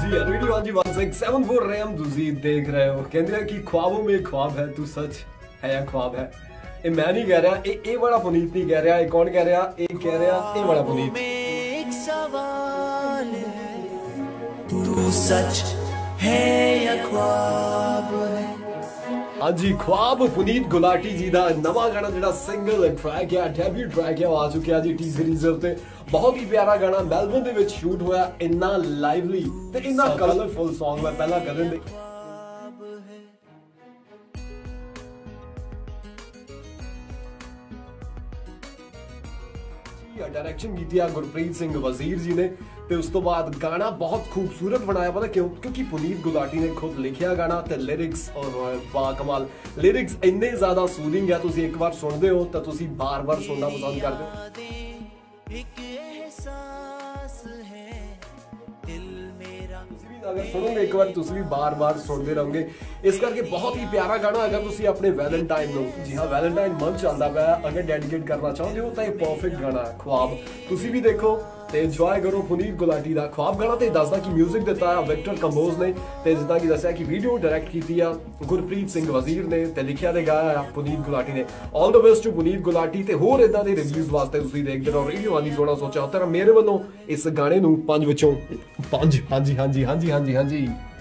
जी radio हाँ जी 1674 रहे हम तुझी देख रहे हो कहते हैं कि ख्वाबों में ख्वाब है तू सच है या ख्वाब है। ये मैं नहीं कह रहा, ये बड़ा पुनीत नहीं कह रहा, ये कौन कह रहा, ये कह रहा ये बड़ा पुनीत। एक सवाल है, तू सच है या ख्वाब है। हाँ जी ख्वाब पुनीत गुलाटी जी का नवा गाना जो सिंगल ट्रैक है, डेब्यू ट्रैक है, आ चुका जी टी सीरीज उत्ते। बहुत ही प्यारा गाना मेलबर्न दे विच शूट होया, इन्ना लाइवली ते इन्ना कलरफुल सॉन्ग मैं पहला कदम दे डायरेक्शन की थी गुरप्रीत सिंह वजीर जी ने। ते उस तो बाद गाना बहुत खूबसूरत बनाया, पता क्यों? क्योंकि पुनीत गुलाटी ने खुद लिखिया गाना ते लिरिक्स और बाकमाल लिरिक्स इन्ने ज्यादा सूदिंग है, तुसी एक बार सुनदे हो तो तुसी बार-बार सुनना पसंद करदे हो। एक एहसास है दिल मेरा, अगर सुनोगे एक बार तुसी भी बार-बार सुनते रहोगे। इस करके बहुत ही प्यारा गाना अगर तुसी अपने वैलेंटाइन नो, जी हाँ वैलेंटाइन मंथ चलता पाया, अगर डेडिकेट करना चाहते हो तो ये परफेक्ट गाना है ख्वाब। तुसी भी देखो ते एंजॉय करो पुनीत गुलाटी दा ख्वाब गाना। ते दसदा कि म्यूजिक दिता है विक्टर कंबोज ने, ते जिदा कि दस्या कि वीडियो डायरेक्ट की थी गुरप्रीत सिंह वजीर ने, ते लिखिया ते गाया पुनीत गुलाटी ने। All the best to Puneet Gulati ते होर इदां दे रिव्यूज वास्ते तुसी देखदे रहो रेडियो आनी 1670। मेरे वालों इस गाने नू 5 विचों 5 हाँ जी हाँ जी हाँ जी हाँ जी हाँ जी